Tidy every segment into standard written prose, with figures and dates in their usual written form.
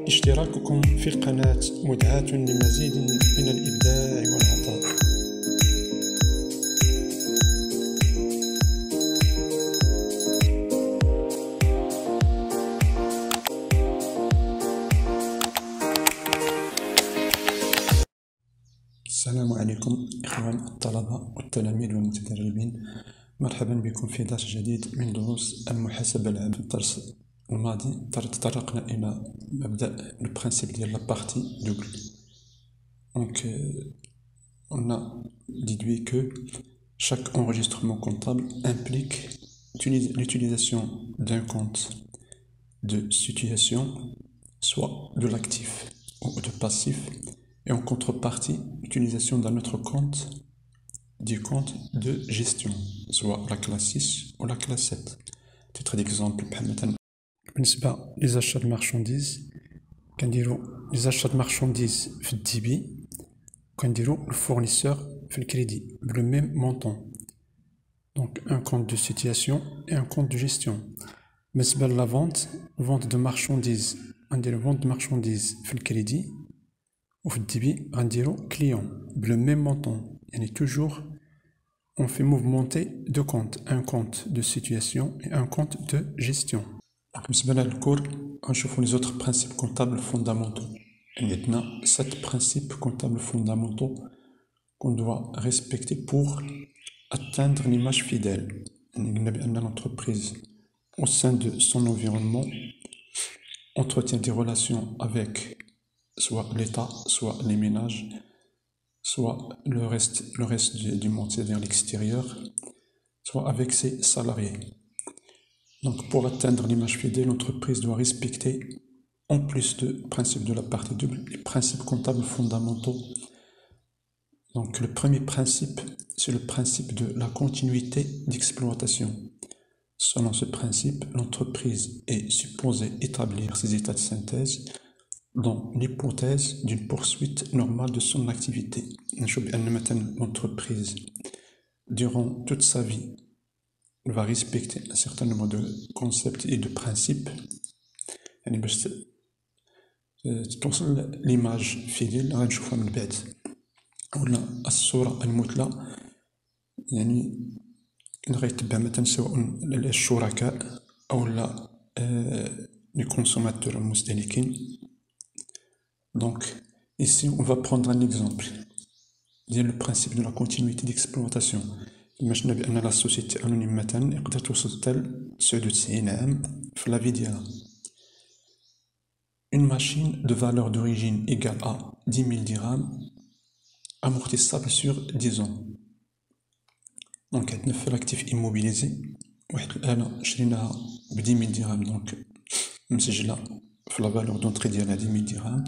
اشتراككم في القناة مدعاة لمزيد من الإبداع والعطاء. السلام عليكم إخوان الطلبة والتلاميذ والمتدربين، مرحبا بكم في درس جديد من دروس المحاسبة العامة. في الدرس الماضي تطرقنا إلى مبدأ البرانسيب ديال لا بارتي دوبل. Donc on a déduit que chaque enregistrement comptable implique l'utilisation d'un compte de situation, soit de l'actif ou de passif, et en contrepartie, l'utilisation d'un autre compte, du compte de gestion, soit la classe 6 ou la classe 7. Titre d'exemple, بالنسبة les achats de marchandises, كنديرو les achats de marchandises في الديبي وكنديرو le fournisseur في الكريدي le même montant. Donc un compte de situation et un compte de gestion. بالنسبة la vente de marchandises, غنديرو vente de marchandises في الكريدي وفي الديبي غنديرو client le même montant. يعني toujours on fait mouvementer deux comptes, un compte de situation et un compte de gestion. بالنسبة للكور غنشوفو les autres principes comptables fondamentaux. Il y a 7 principes comptables fondamentaux qu'on doit respecter pour atteindre l'image fidèle. L'entreprise, au sein de son environnement, entretient des relations avec soit l'État, soit les ménages, soit le reste du monde, c'est-à-dire l'extérieur, soit avec ses salariés. Donc, pour atteindre l'image fidèle, l'entreprise doit respecter, en plus de principe de la partie double, les principes comptables fondamentaux. Donc, le premier principe, c'est le principe de la continuité d'exploitation. Selon ce principe, l'entreprise est supposée établir ses états de synthèse dans l'hypothèse d'une poursuite normale de son activité. L'entreprise, durant toute sa vie, va respecter un certain nombre de concepts et de principes. L'image fidèle غنشوفها من بعد ولا الصورة المثلى، يعني غيتبع مثلا سواء الشركاء أو les consommateurs المستهلكين. Donc ici on va prendre un exemple. Il y a le principe de la continuité d'exploitation. imaginez بأن la société anonyme مثلا يقدر توصل حتى ل 99 عام في la vie ديالها. Une machine de valeur d'origine égale à 10 000 dirhams amortissable sur 10 ans. Donc عندنا في l'actif immobilisé واحد الآلة شريناها ب 10 000 dirhams، donc مسجلة في la valeur d'entrée ديالها 10 000 dirhams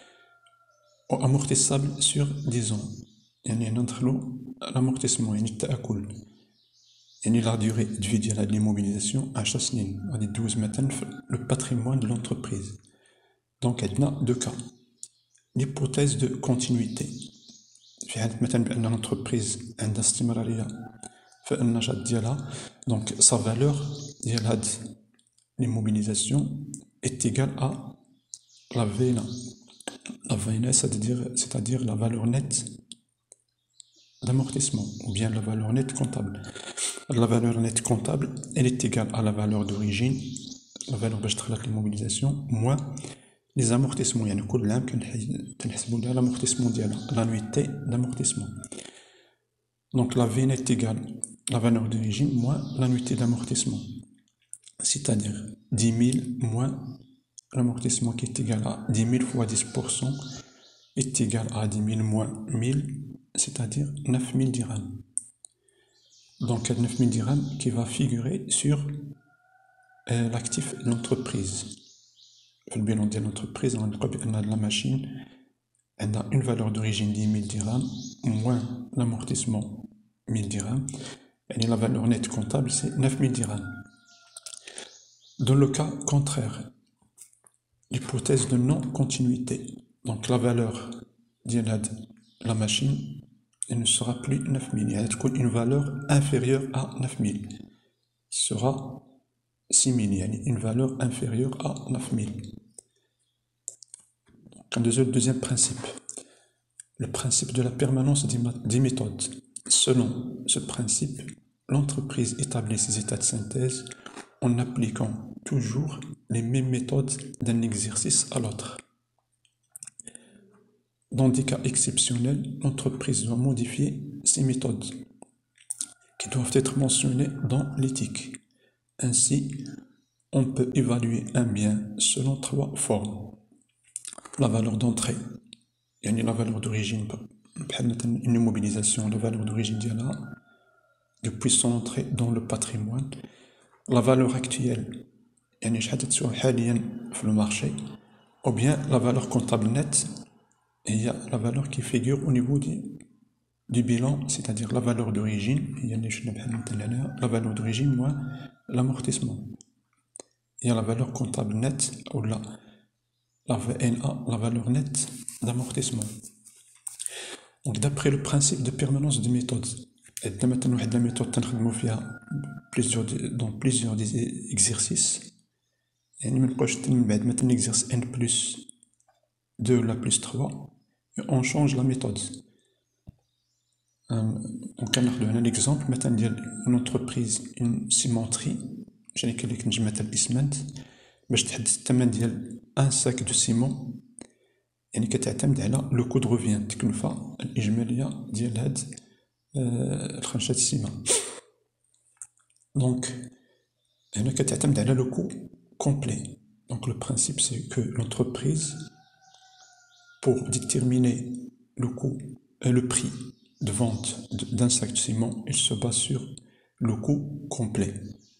و amortissable sur 10 ans. يعني ندخلو l'amortissement يعني التأكل، يعني la durée de vie ديال هاد l'immobilisation 10 سنين غادي دوز مثلا في le patrimoine de l'entreprise. Donc عندنا deux cas. L'hypothèse de continuité في حالة مثلا بأن l'entreprise عندها استمرارية في النشاط ديالها، donc sa valeur ديال هاد l'immobilisation est égale à la VNA. La VNA, c'est-à-dire la valeur nette d'amortissement, ou bien la valeur nette comptable. La valeur nette comptable, elle est égale à la valeur d'origine, la valeur باش دخلت l'immobilisation, moins les amortissements. يعني كل عام كنحسبوا لها l'amortissement ديالها, l'annuité d'amortissement. Donc la VNA est égale à la valeur d'origine moins l'annuité d'amortissement. C'est-à-dire 10 000 moins l'amortissement qui est égal à 10 000 fois 10% est égal à 10 000 moins 1000, c'est-à-dire 9 000 dirhams. Donc 9 000 dirhams qui va figurer sur l'actif de l'entreprise. Le bilan de l'entreprise, on a la machine, elle a une valeur d'origine 10 000 dirhams moins l'amortissement 1000 dirhams, et la valeur nette comptable c'est 9 000 dirhams. Dans le cas contraire, l'hypothèse de non-continuité, donc la valeur de la machine, elle ne sera plus 9 000, elle a une valeur inférieure à 9 000, sera 6 000, une valeur inférieure à 9 000. Le deuxième principe, le principe de la permanence des méthodes. Selon ce principe, l'entreprise établit ses états de synthèse en appliquant toujours les mêmes méthodes d'un exercice à l'autre. Dans des cas exceptionnels, l'entreprise doit modifier ses méthodes qui doivent être mentionnées dans l'éthique. Ainsi, on peut évaluer un bien selon 3 formes. La valeur d'entrée, يعني la valeur d'origine, بحال مثلا une immobilisation, la valeur d'origine ديالها depuis son entrée dans le patrimoine. La valeur actuelle, يعني شحال تسوى حاليا في le marché, ou bien la valeur comptable nette, هي la valeur qui figure au niveau du bilan, c'est-à-dire la valeur d'origine, la valeur d'origine moins l'amortissement. Il y a la valeur comptable nette, ou la VNA, la valeur nette d'amortissement. Donc d'après le principe de permanence de méthode, et maintenant la méthode dans plusieurs exercices, et maintenant l'exercice n plus 2 la plus 3, et on change la méthode. Donc on a un exemple, maintenant une entreprise, une cimenterie, j'ai dit مثلا الاسمنت باش تحدد الثمن ديال ان ساك دو سيمون، يعني كتعتمد على لو كو دو روفيان، التكلفة الإجمالية ديال هاد الخنشات السيمان. دونك هنا كتعتمد على لو كو كومبلي. Donc le principe c'est que l'entreprise, pour déterminer le prix de vente d'un sac de ciment, il se base sur le coût complet.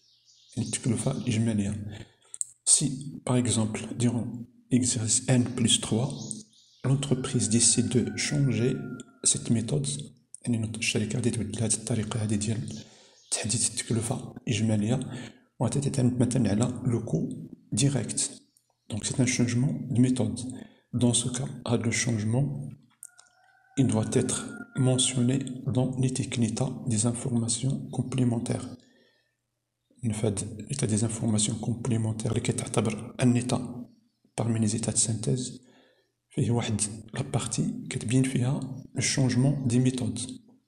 Si, par exemple, durant l'exercice N plus 3, l'entreprise décide de changer cette méthode, الشركة غادي تبدل هذه الطريقة هذه ديال تحديد التكلفة الإجمالية وغتعتمد مثلا على le coût direct. Donc c'est un changement de méthode. Dans ce cas, le changement, il doit être mentionné dans l'éthique NETA des informations complémentaires. l'état des informations complémentaires اللي كتعتبر un état parmi les états de synthèse فيه واحد la partie كتبين فيها le changement des méthodes.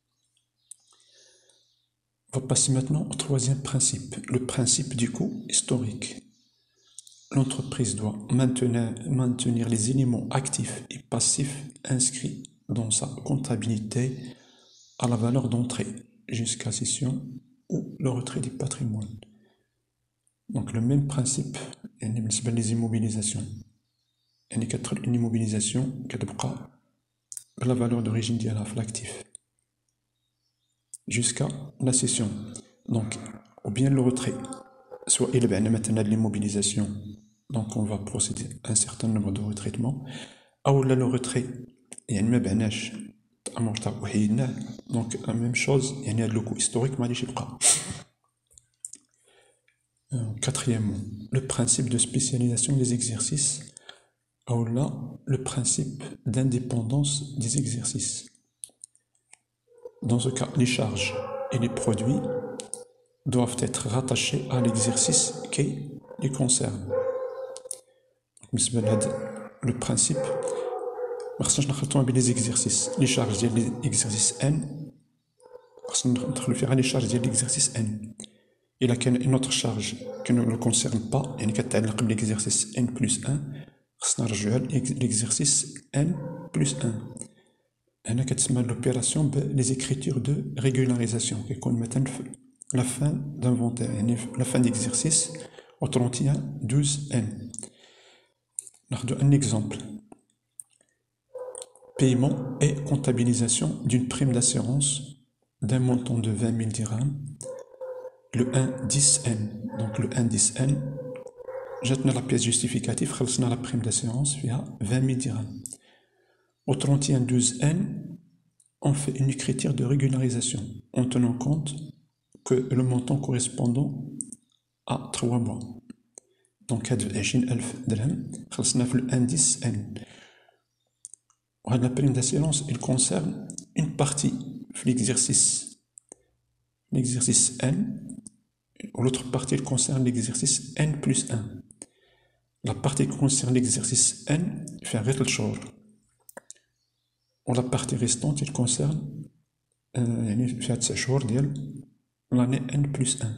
On va passer maintenant au troisième principe, le principe du coût historique. L'entreprise doit maintenir les éléments actifs et passifs inscrits dans sa comptabilité à la valeur d'entrée jusqu'à cession ou le retrait du patrimoine. Donc le même principe بالنسبة les immobilisations. يعني كتدخل une immobilisation كتبقى la valeur d'origine ديالها في l'actif jusqu'à la cession. Donc ou bien le retrait. Soit il y a maintenant de l'immobilisation, donc on va procéder à un certain nombre de retraitements. Ou là le retrait, il y a une mébanache donc la même chose, il y a le coût historique. Quatrièmement, le principe de spécialisation des exercices. Ou là, le principe d'indépendance des exercices. Dans ce cas, les charges et les produits doivent être rattachés à l'exercice qui les concerne. Le principe, les exercices, les charges de l'exercice N, les charges de l'exercice N. Il y a une autre charge qui ne le concerne pas, l'exercice N plus 1, l'exercice N plus 1. هنا كتسمى l'opération les écritures de régularisation كيكون مثلا la fin d'inventaire, يعني la fin d'exercice au 31/12/N. ناخذ un exemple. Paiement et comptabilisation d'une prime d'assurance d'un montant de 20 000 dirhams le 1/10/N. Donc le 1/10/N, جاتنا la pièce justificative, خلصنا la prime d'assurance فيها 20 000 dirhams. Au 31/12/N, on fait une écriture de régularisation en tenant compte que le montant correspondant à 3 mois. Donc, 20,000 dirhams, خلصنا في 1/10/N. La prime d'assurance, il concerne une partie de l'exercice N, ou l'autre partie, il concerne l'exercice N plus 1. La partie qui concerne l'exercice N fait غير 3 شهور. La partie restante, il concerne يعني فيها 9 شهور ديال l'année N plus 1.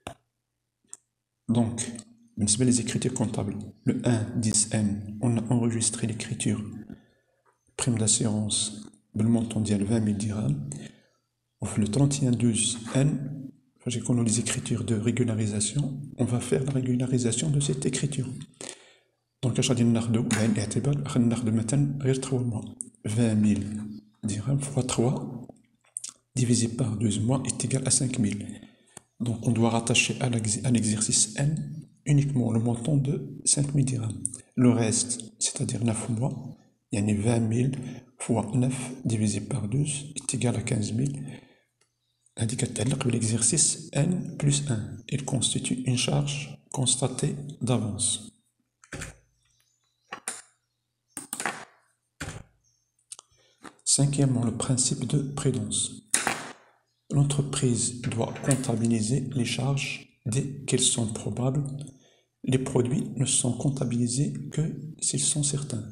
Donc, بالنسبة les écritures comptables, le 1, 10, N, on a enregistré l'écriture prime d'assurance le montant ديال 20 000 dirhams. On fait le 31, 12, N, j'ai connu les écritures de régularisation, on va faire la régularisation de cette écriture. Donc, à chaque fois, بعين الاعتبار خلينا ناخذ مثلا غير 3 mois. 20 000 dirhams fois 3 divisé par 12 mois est égal à 5 000. Donc, on doit rattacher à l'exercice N uniquement le montant de 5 000 dirhams. Le reste, c'est-à-dire 9 mois, il y a 20 000 fois 9 divisé par 12 est égal à 15 000. L'exercice N plus 1, il constitue une charge constatée d'avance. Cinquièmement, le principe de prudence. L'entreprise doit comptabiliser les charges dès qu'elles sont probables. Les produits ne sont comptabilisés que s'ils sont certains.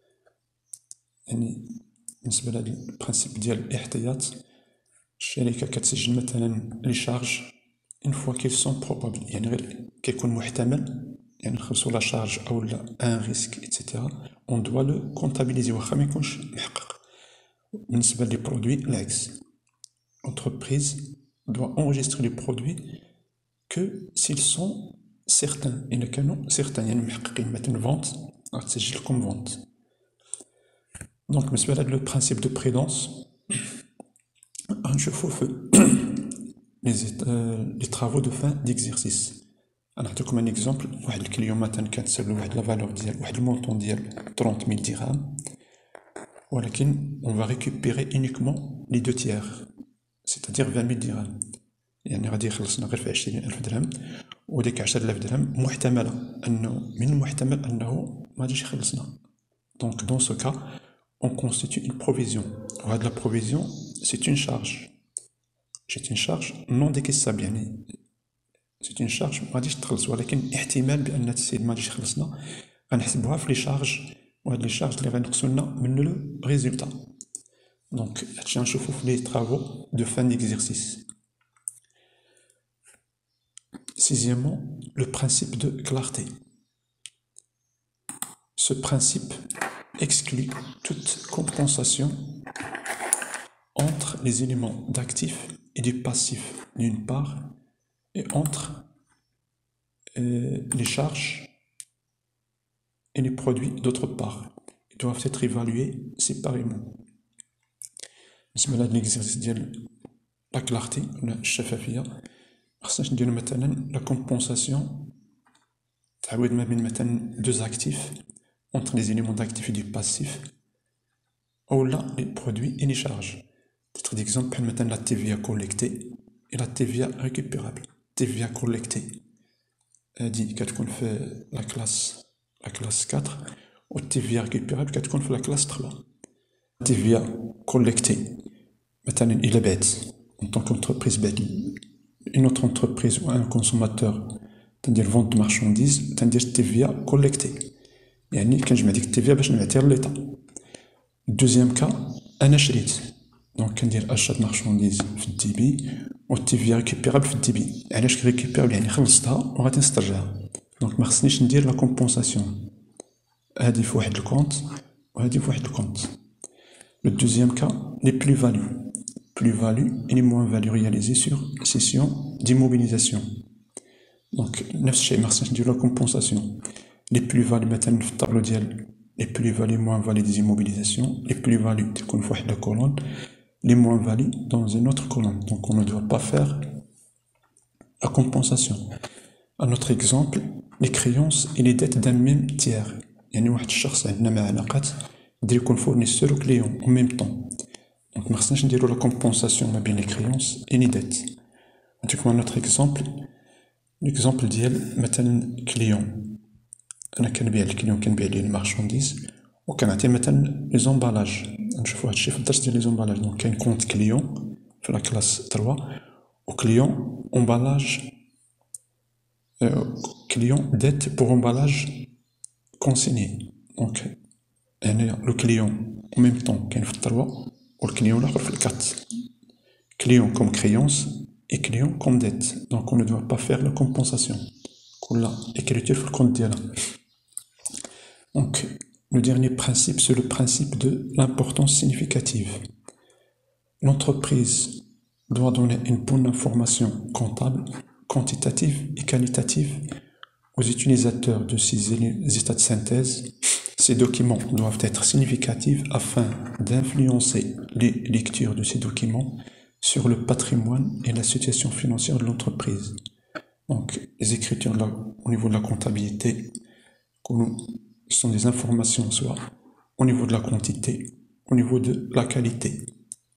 يعني بالنسبة للبرانسيب ديال الاحتياط الشركة كتسجل مثلا لي شارج une fois qu'ils sont probables يعني غير كيكون محتمل يعني نخلصوا لا شارج أو لا ان ريسك etc. on doit le comptabiliser واخا ما يكونش محقق. بالنسبة لي برودوي العكس. L'entreprise doit enregistrer les produits que s'ils sont certains. إلا كانوا certains يعني محققين مثلا vente غتسجل comme vente. Donc بالنسبة لهاد le principe de prudence غنشوفو في les travaux de fin d'exercice. غنعطيكم un exemple. واحد الكليون مثلا كتسالو واحد لا فالور ديال واحد المونطون ديال 30 000 dirhams ولكن on va récupérer uniquement les 2 tiers. c'est-à-dire 20 000 dirhams. يعني غادي يخلصنا غير في 20,000 درهم وديك 10,000 درهم محتملة أنه من المحتمل أنه ما غاديش يخلصنا. Donc dans ce cas, on constitue une provision. وهاد la provision, c'est une charge. C'est une charge non décaissable يعني c'est une charge ما غاديش تخلص ولكن احتمال بأن السيد ما غاديش يخلصنا غنحسبوها في لي شارج وهاد لي شارج اللي غينقصوا لنا من لو ريزولتا. Donc, je chauffe les travaux de fin d'exercice. Sixièmement, le principe de clarté. Ce principe exclut toute compensation entre les éléments d'actif et du passif d'une part et entre les charges et les produits d'autre part. Ils doivent être évalués séparément. بالنسبة لهاد l'exercice ديال لا كلارتي ولا الشفافية مخصناش نديرو مثلا لا كومبونساسيون تعويض ما بين مثلا deux actifs entre les éléments d'actifs et du passif أولا les produits et les charges. Titre d'exemple بحال مثلا la TVA collectée et la TVA récupérable. TVA collectée هادي كتكون في لا كلاس 4 و TVA récupérable كتكون في لا كلاس 3. TVA collectée مثلا إلا بعت en tant qu'entreprise بعت une autre entreprise ou un consommateur تندير vente de marchandises تندير TVA collectée يعني كنجمع ديك التيفيا باش نبعثها للإيطا. دوزيام كا أنا شريت دونك كندير أشات مارشانديز في الديبي و التيفيا ريكيبيرابل في الديبي. علاش ريكيبيرابل يعني خلصتها وغادي نسترجعها دونك مخصنيش ندير لا كومبونساسيون هادي في واحد الكونت وهادي في واحد الكونت. Le deuxième cas, les plus-values. Plus-values et les moins-values réalisées sur session d'immobilisation. Donc, نفس الشيء ما خصناش نديرو لا كومبونساسيون. Les plus-values مثلا في الطابلو ديال les plus-values moins-values des immobilisations. Les plus-values تكون في واحد لا colonne. Les moins-values dans une autre colonne. Donc, on ne doit pas faire la compensation. Un autre exemple, les créances et les dettes d'un même tiers. يعني واحد الشخص عندنا معاه علاقات يقدر يكون فورنيسور و كليون en même temps. Donc ما خصناش نديرو لا كومبونساسيون ما بين les créances et les dettes. نعطيكم un autre exemple. l'exemple ديال مثلا كليون انا كنبيع للكليون كنبيع ليه المارشانديز وكنعطيه مثلا لي زومبالاج. نشوفوا هادشي في الدرس ديال لي زومبالاج. دونك كاين كونت كليون في لا كلاس 3 وكليون امبالاج كليون ديت بور امبالاج consigné. Donc, le client en même temps qu'il y a 3 ou le client là fait 4. Client comme créance et client comme dette. Donc, on ne doit pas faire la compensation. Qu'on a écriture sur le compte là. Donc, le dernier principe, c'est le principe de l'importance significative. L'entreprise doit donner une bonne information comptable, quantitative et qualitative aux utilisateurs de ces états de synthèse. Ces documents doivent être significatifs afin d'influencer les lectures de ces documents sur le patrimoine et la situation financière de l'entreprise. Donc, les écritures là, au niveau de la comptabilité, ce sont des informations soit au niveau de la quantité, au niveau de la qualité.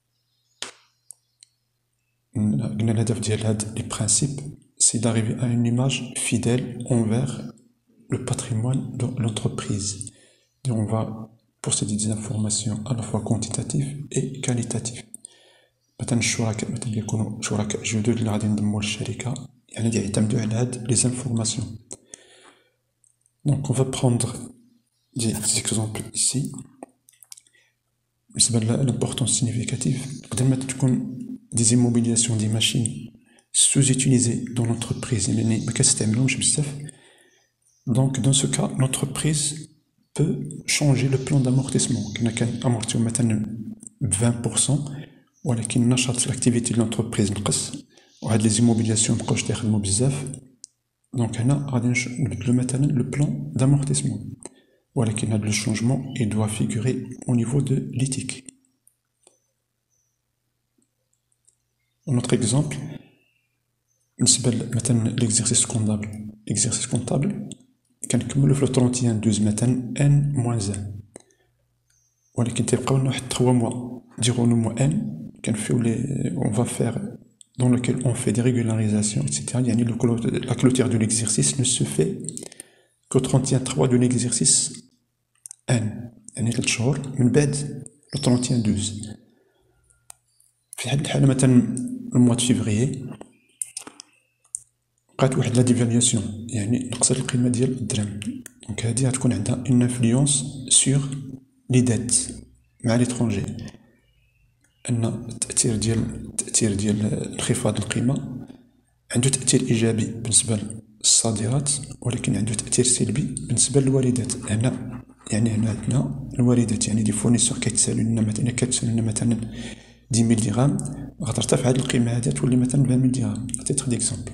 Les principes, c'est d'arriver à une image fidèle envers le patrimoine de l'entreprise. Et on va posséder des informations à la fois quantitatives et qualitatives. مثلا الشركاء مثلا يكونوا شركاء جدد اللي غادي ينضموا للشركة يعني يعتمدوا على هاد les informations. Donc on va prendre des exemples ici. بالنسبة l'importance significative قدر ما تكون des immobilisations des machines sous-utilisées dans l'entreprise يعني ما كتستعملهمش بزاف. Donc dans ce cas l'entreprise peut changer le plan d'amortissement. كنا كنامورتيو مثلا ب 20% ولكن نشاط الاكتيفيتي ديال لونتربريز نقص وهاد لي زيموبيلياسيون مابقاوش تيخدموا بزاف. دونك هنا غادي نبدلو مثلا لو بلان d'amortissement ولكن هاد لو شونجمون il doit figurer au niveau de l'éthique. Un autre exemple بالنسبة مثلا l'exercice comptable. L'exercice comptable كنكملو في 31/12 مثلا n-1 ولكن تيبقاو لنا واحد 3 mois dirons-nous n on va faire dans lequel on fait des régularisations, etc. La clôture de l'exercice ne se fait qu'au 31/3 de l'exercice N. يعني 3 شهور من بعد le 31/12. في هاد الحالة مثلا الموا د فيفريي بقات واحد لا ديفالياسيون يعني نقصت القيمة ديال الدرهم. دونك هادي غتكون عندها اون انفلونس سور لي ديت مع ليترونجي. أن التأثير ديال انخفاض القيمة عنده تأثير إيجابي بالنسبة للصادرات ولكن عنده تأثير سلبي بالنسبة للواردات. هنا عندنا الواردات يعني دي فورنيسور كيتسالو لنا مثلا 10 000 درهم غترتفع هاد القيمة هادي تولي مثلا 20 000 درهم. تيتر ديكزومبل.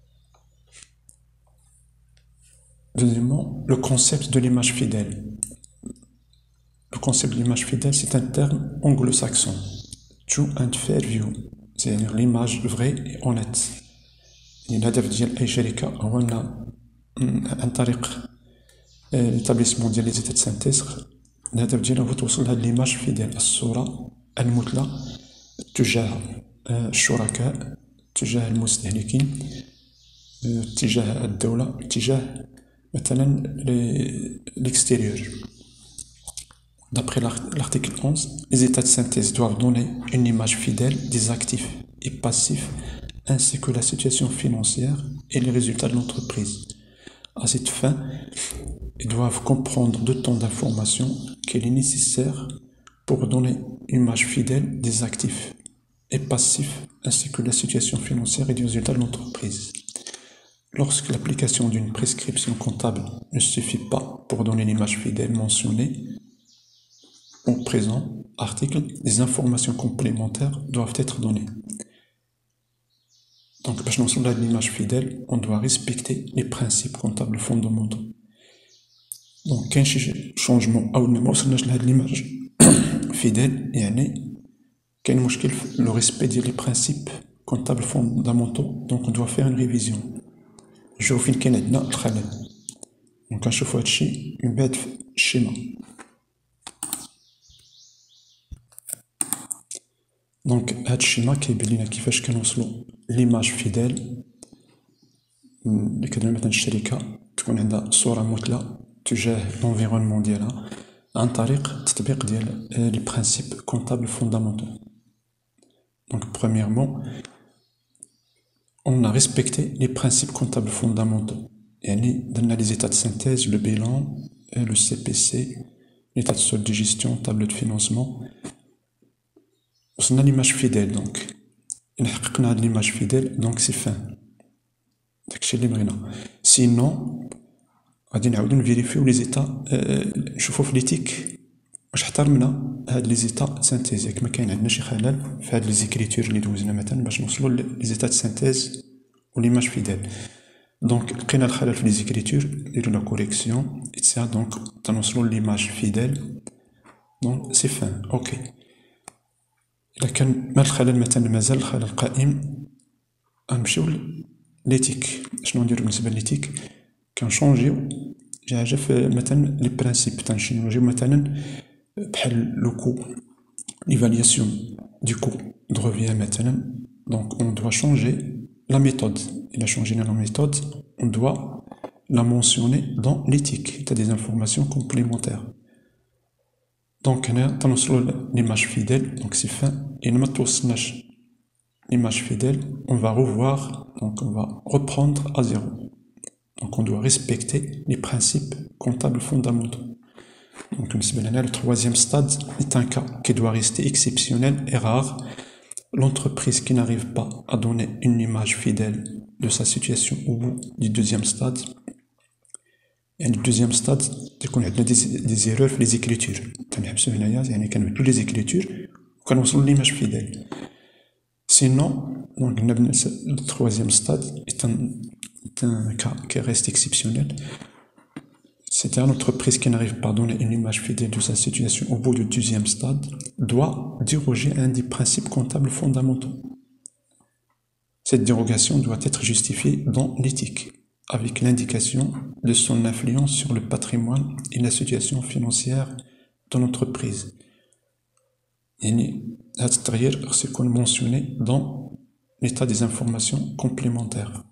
Deuxièmement, le concept de l'image fidèle. Le concept de l'image fidèle, c'est un terme anglo-saxon. True and fair view, c'est-à-dire l'image vraie et honnête. الهدف ديال أي شركة هو أن عن طريق l'établissement ديال لي زيتا سانتيز الهدف ديالها هو توصل لهاد ليماج فيديال الصورة المثلى تجاه الشركاء تجاه المستهلكين تجاه الدولة تجاه مثلا l'extérieur. D'après l'article 11, les états de synthèse doivent donner une image fidèle des actifs et passifs ainsi que la situation financière et les résultats de l'entreprise. À cette fin, ils doivent comprendre d'autant d'informations qu'il est nécessaire pour donner une image fidèle des actifs et passifs ainsi que la situation financière et les résultats de l'entreprise. Lorsque l'application d'une prescription comptable ne suffit pas pour donner l'image fidèle mentionnée au présent article, des informations complémentaires doivent être données. Donc, pour nous à l'image fidèle, on doit respecter les principes comptables fondamentaux. Donc, quand il y a un changement, ou l'image fidèle, il y a le respect des principes comptables fondamentaux. Donc, on doit faire une révision. Je vous fais qu'il y a un خلل. Donc, on chaque fois une bête schéma. Donc, هاد الشيما كيبين لنا كيفاش كنوصلوا ليماج فيديل اللي كدير مثلا الشركة تكون عندها صورة مثلى تجاه l'environnement ديالها عن طريق تطبيق ديال لي برينسيپ كونطابل فوندامونتaux. Donc, premièrement, on a respecté les principes comptables fondamentaux. يعني درنا les états de synthèse, le bilan, le CPC, l'état de solde de gestion, tableau de financement. On a l'image fidèle, donc. On a l'image fidèle, donc c'est fin. Sinon, on va vérifier les états. Je fais l'éthique. واش احترمنا هاد لي زيتا سانتيز ياك ما كاين عندنا شي خلل في هاد لي زيكريتور اللي دوزنا مثلا باش نوصلوا لي زيتا سانتيز و ليماج فيديل. دونك لقينا الخلل في لي زيكريتور نديرو لا كوريكسيون اتسا دونك تنوصلوا ليماج فيديل دونك سي فان اوكي. الا كان ما الخلل مثلا مازال الخلل قائم غنمشيو ليتيك. شنو نديرو بالنسبه ليتيك؟ كنشونجيو شي حاجه في مثلا لي برانسيپ تنشونجيو مثلا بحال لو كو l'évaluation du coût de revient maintenant. Donc on doit changer la méthode. Il a changé la méthode, on doit la mentionner dans l'éthique. Tu as des informations complémentaires. Donc on a l'image fidèle, donc c'est fin. Et l'image fidèle, on va revoir, donc on va reprendre à zéro. Donc on doit respecter les principes comptables fondamentaux. Donc le troisième stade est un cas qui doit rester exceptionnel et rare. L'entreprise qui n'arrive pas à donner une image fidèle de sa situation au bout du deuxième stade. Et le deuxième stade, c'est qu'on a des erreurs dans les écritures. Toutes les écritures, on a l'image fidèle. Sinon, donc, le troisième stade est un cas qui reste exceptionnel. C'est-à-dire l'entreprise qui n'arrive pas à donner une image fidèle de sa situation au bout du deuxième stade doit déroger à un des principes comptables fondamentaux. Cette dérogation doit être justifiée dans l'éthique, avec l'indication de son influence sur le patrimoine et la situation financière de l'entreprise. C'est mentionné dans l'état des informations complémentaires.